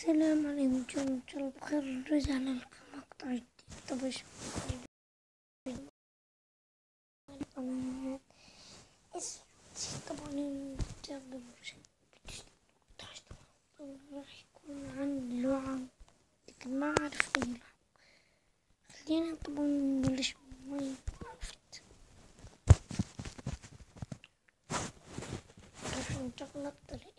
السلام عليكم، إن شاء الله بخير. رجعنا لكم مقطع جديد. طب إيش طبعا طبعا الجاب راح يكون عن لغة، لكن ما أعرف أي لغة. خلينا طبعا نبلش ماينكرافت. راح نشغل الطريق.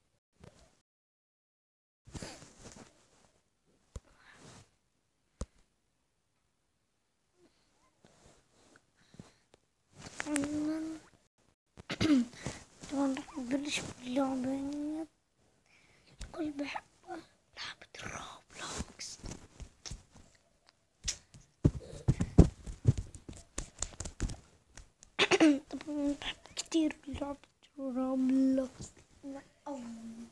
طبعا راح نبلش باللعبة الكل بحبها، لعبة الروبلوكس. طبعا بحب كتير لعبة روبلوكس، أفضل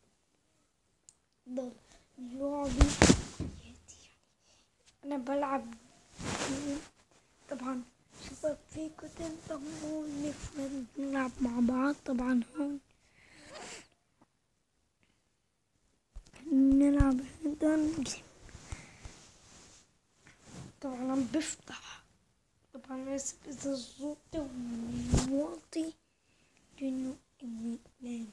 لعبة حياتي. أنا بلعب طبعا. شباب فيكم تنتظروا نلعب مع بعض. طبعا هون نلعب هدن. طبعا بفتح طبعا إذا الصوت واطي لأنه إني نامي.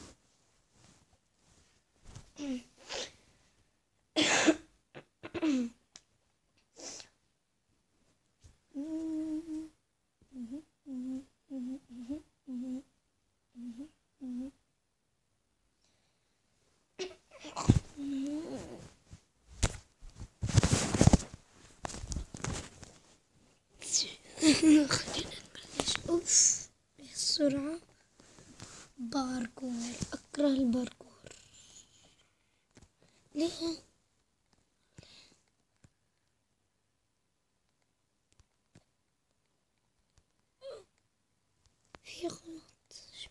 خلينا نبلش. اوف السرعة. باركور، اكره الباركور. ليه؟ في غلط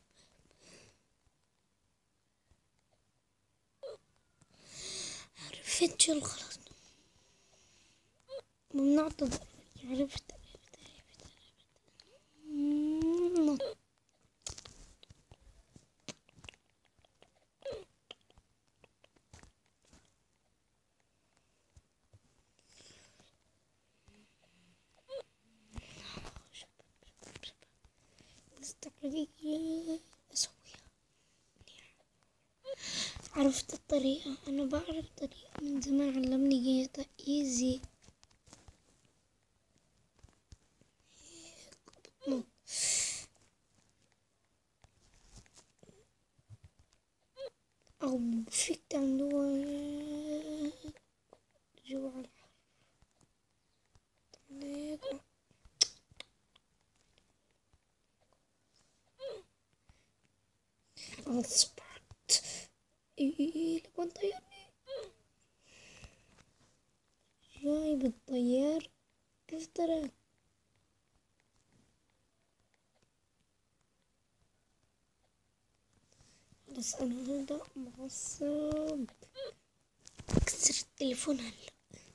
عرفت شو الغلط. ممنوع تضرب. عرفت استقلالية أسويها. عرفت الطريقة. أنا بعرف طريقة من زمان، علمني إياها إيزي. أو فيك تعملوها جوا الحر. أصبحت لبن طيرني. جاي بالطيار. كيف ترى؟ بس أنا هذا معصب. كسر التليفون هلا.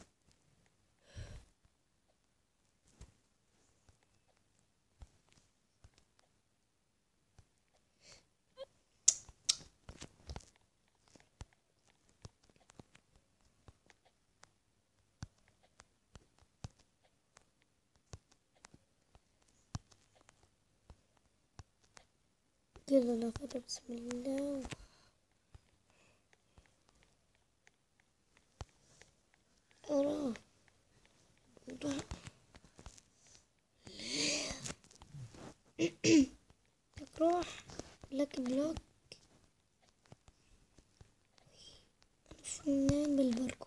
يلا ناخذ بسم الله. أراه روح لك بلوك. أنا فنان بالباركور.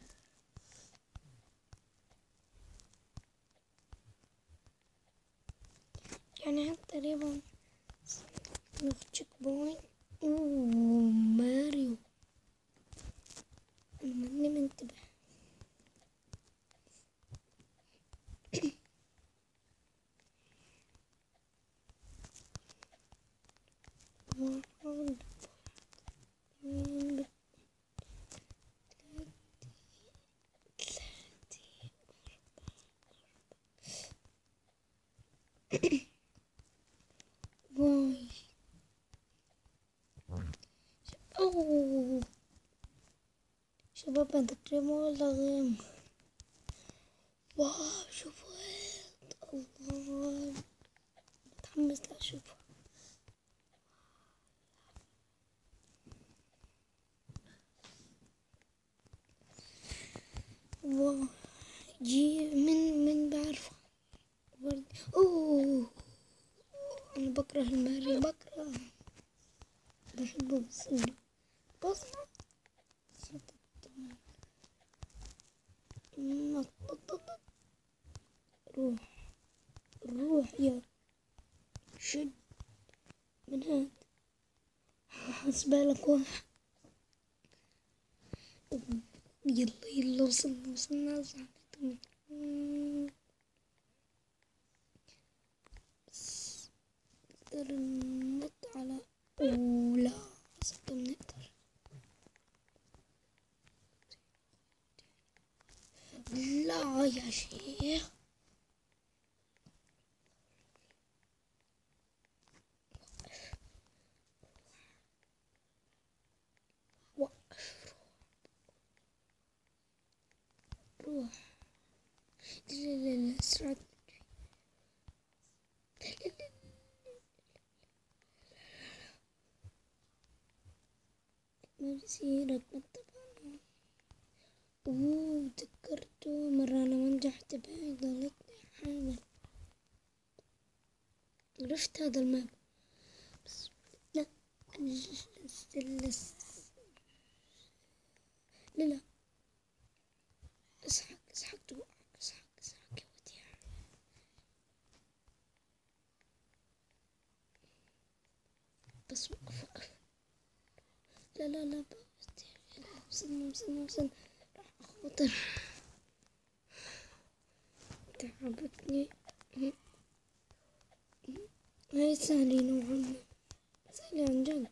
يعني تقريبا ناخد تشيك بوينت. ماريو. أنا ماني منتبه. واحد اثنين واي. أوه شباب هذا كريم ولا غيم؟ واو شوفوا الله، متحمس لأشوفه. واو جي من بعرفه ورد. اوه انا بكره الماري، بحبه بس روح روح يا شد من هاد، حسبالك واحد. يلا يلا وصلنا بس نقدر ننط على أولى، صدق نقدر. لا يا شيخ وقف، روح. لا لا لا اسرع، ما بصيرك طبعا. اوه تذكرته مرة انا ما نجحت بهاي، ضليتني حامل. عرفت هذا الماب بس لا لا لا اسحق توقعك، اسحق يا وديع. بس وقف لا لا لا وصلنا راح اخاطر. تعبتني هاي سهلة نوعا ما، سهلة عن جد.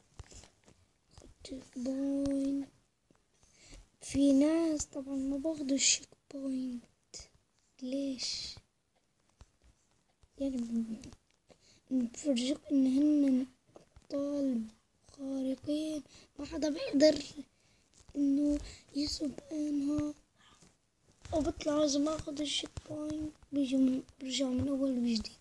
تشيك بوينت، في ناس طبعا ما باخدوا الشيك بوينت، ليش؟ يعني بفرجوك ان هن ابطال خارقين، ما حدا بيقدر انه يسبقنها، او بطلع لازم اخد الشيك بوينت، برجع من اول وجديد.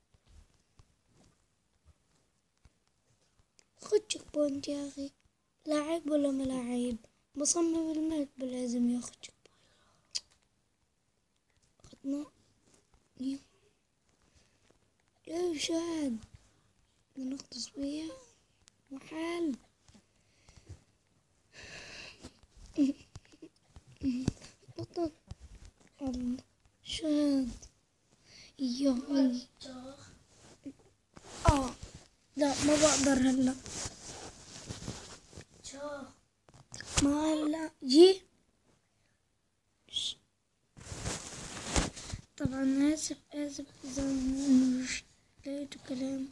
خد شيك بوينت يا اخي، لاعب ولا ملاعب؟ مصمم الملك لازم ياخد شيك بوينت. اخدنا يا شاد نغطس فيها وحال. نطط الله شاد يا لا ما بقدر هلا، ما هلا جي. طبعا آسف إذا مش لقيتوا كلام.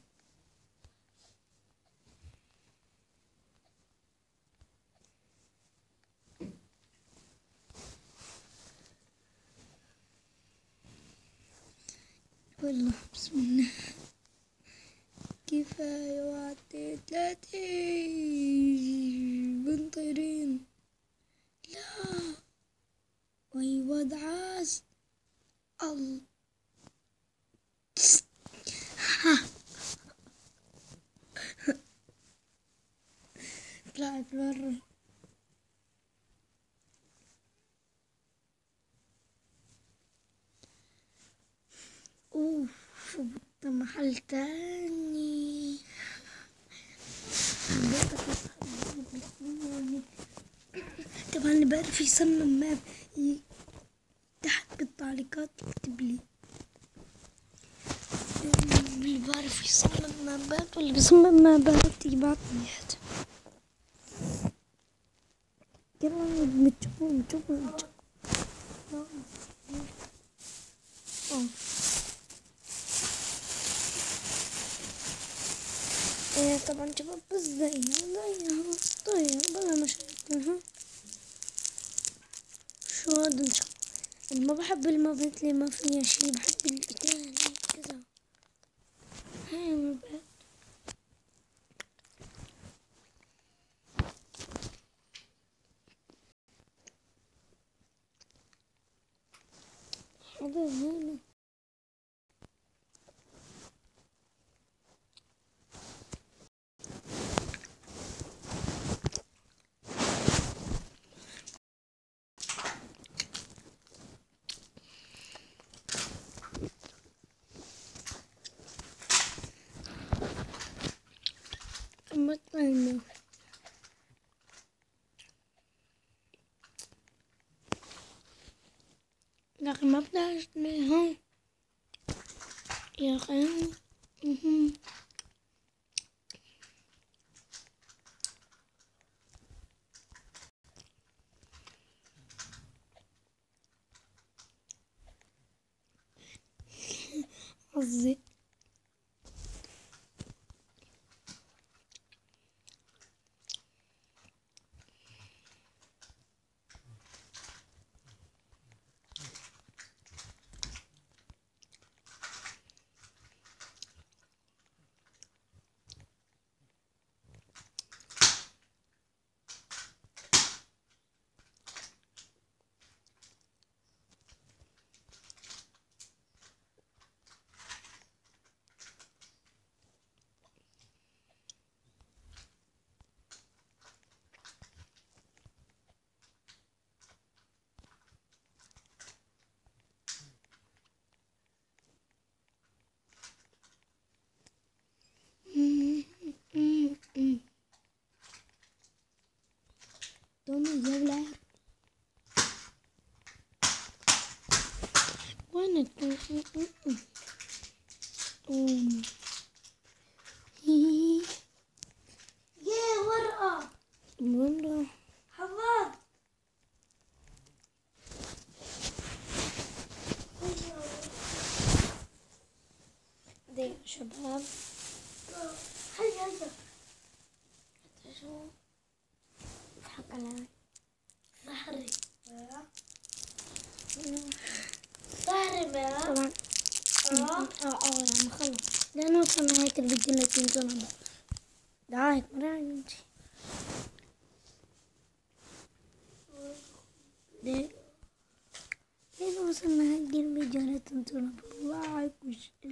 والله بسم الله كفاية وعديت، لا بنطيرين لا ويا دعاس الله طلعت برا. اوف وبطة محل تاني. طبعا اللي بعرف يصمم ماب تحت بالتعليقات يكتب لي اللي بعرف يصمم مابات واللي بيصمم مابات يبعتلي حاجة. يلا بتشوفوا طبعا شباب بس زيها طيب بلا مشاكل. ها شو هذا انا ما بحب المابات اللي ما فيها شي، بحب التاني كذا. هاي المابات هذا هنا. مثلا لكن ما بدأش هون يا أخي. قصدي Toma ya hablar. Bueno, يا ورقة bueno, حماد. de شباب هيا هيا شو حق على ظهري ظهري ما طبعا. لما خلص لأنه وصلنا هيك الفيديو اللي تنزلنا دعاية مرة لأنه وصلنا هيك الفيديو اللي تنزلنا لايك